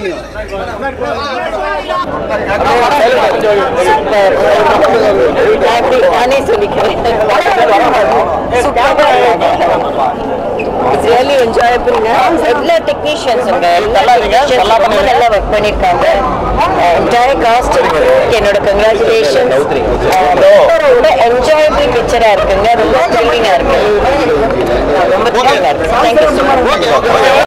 It's really enjoyable. Regular technicians work பண்ணிருக்காங்க. Entire cast congratulations. ரொம்ப enjoyable picture இருக்குங்க. ரொம்ப thrilling இருக்கு. ரொம்ப thrilling இருக்கு. Thank you so much.